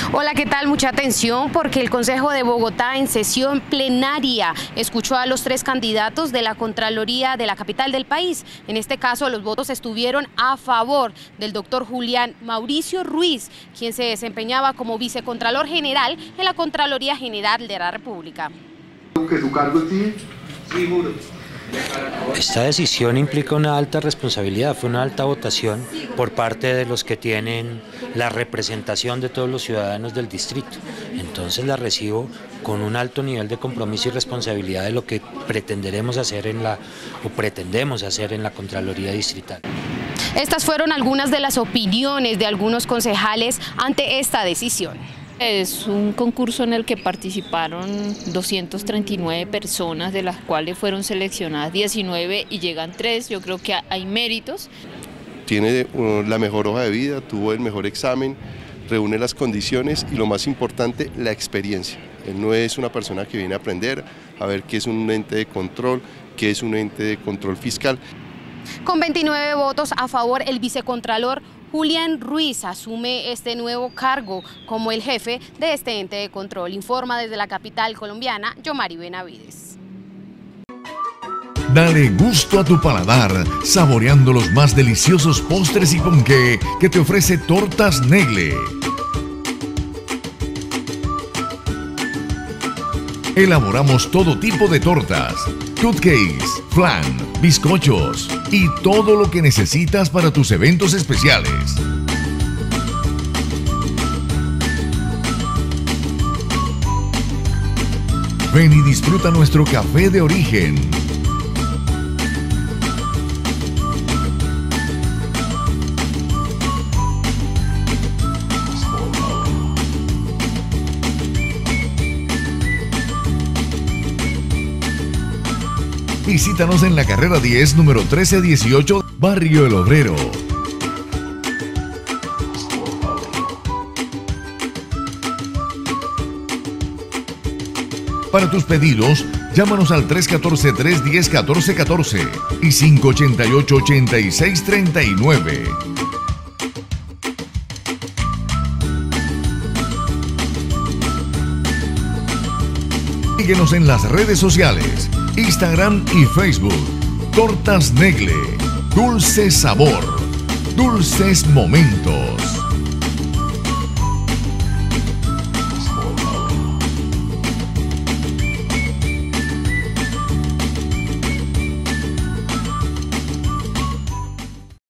Hola, ¿qué tal? Mucha atención porque el Consejo de Bogotá en sesión plenaria escuchó a los 3 candidatos de la Contraloría de la capital del país. En este caso, los votos estuvieron a favor del doctor Julián Mauricio Ruiz, quien se desempeñaba como vicecontralor general en la Contraloría General de la República. ¿Que su cargo sí? Sí, juro. Esta decisión implica una alta responsabilidad, fue una alta votación por parte de los que tienen la representación de todos los ciudadanos del distrito. Entonces la recibo con un alto nivel de compromiso y responsabilidad de lo que pretendemos hacer en la Contraloría Distrital. Estas fueron algunas de las opiniones de algunos concejales ante esta decisión. Es un concurso en el que participaron 239 personas, de las cuales fueron seleccionadas 19 y llegan 3. Yo creo que hay méritos. Tiene la mejor hoja de vida, tuvo el mejor examen, reúne las condiciones y lo más importante, la experiencia. Él no es una persona que viene a aprender, a ver qué es un ente de control, qué es un ente de control fiscal. Con 29 votos a favor, el vicecontralor Julián Ruiz asume este nuevo cargo como el jefe de este ente de control. Informa desde la capital colombiana, Yomari Benavides. Dale gusto a tu paladar, saboreando los más deliciosos postres y ponqué que te ofrece Tortas Negle. Elaboramos todo tipo de tortas, cupcakes, flan, bizcochos y todo lo que necesitas para tus eventos especiales. Ven y disfruta nuestro café de origen. Visítanos en la carrera 10, número 1318, Barrio El Obrero. Para tus pedidos, llámanos al 314-310-1414 y 588-8639. Síguenos en las redes sociales, Instagram y Facebook. Tortas Negle, dulce sabor, dulces momentos.